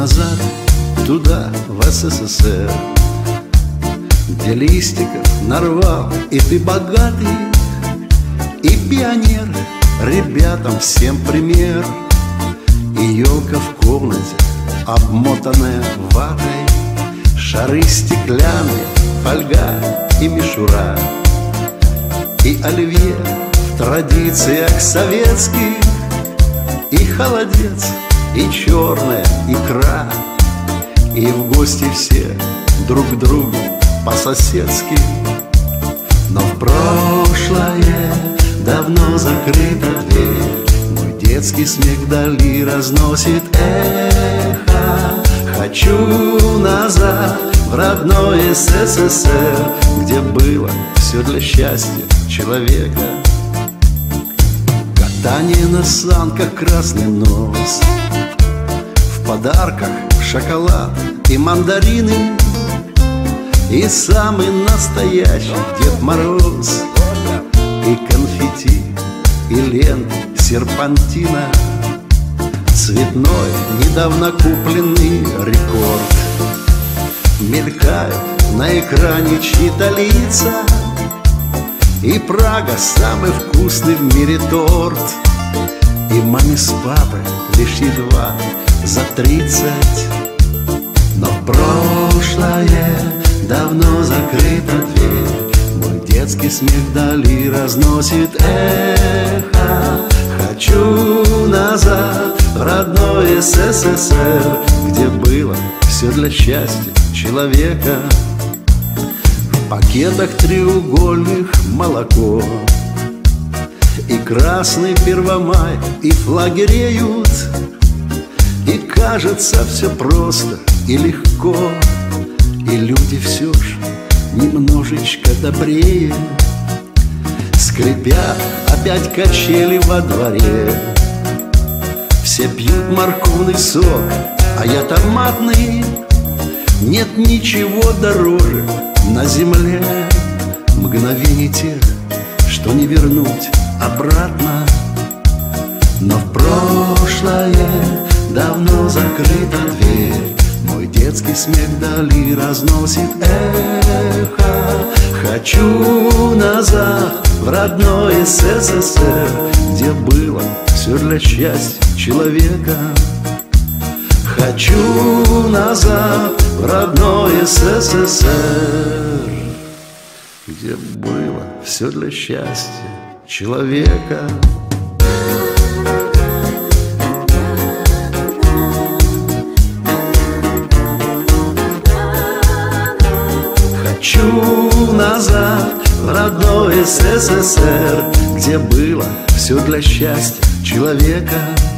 назад туда, в СССР, где листиков нарвал и ты богатый, и пионер, ребятам всем пример. И елка в комнате, обмотанная ватой, шары стеклянные, фольга и мишура. И оливье в традициях советских, и холодец, и черная икра. И в гости все друг к другу по-соседски. Но в прошлое давно закрыта дверь. Мой детский смех вдали разносит эхо. Хочу назад в родной СССР, где было все для счастья человека. Катание на санках, красный нос, в подарках шоколад и мандарины, и самый настоящий Дед Мороз, и конфетти, и ленты серпантина, цветной, недавно купленный рекорд. Мелькают на экране чьи-то лица, и Прага самый вкусный в мире торт. И маме с папой лишь едва за 30. Но в прошлое давно закрыта дверь. Мой детский смех вдали разносит эхо. Хочу назад в родной СССР, где было все для счастья человека. В пакетах треугольных молоко, и красный Первомай, и флаги реют. И кажется все просто и легко, и люди все ж немножечко добрее. Скрипят опять качели во дворе, все пьют морковный сок, а я томатный. Нет ничего дороже на земле мгновений тех, что не вернуть обратно. Но в прошлое давно закрыта дверь. Мой детский смех вдали разносит эхо. Хочу назад в родной СССР, где было все для счастья человека. Хочу назад в родной СССР, где было все для счастья человека. Хочу назад в родной СССР, где было все для счастья человека.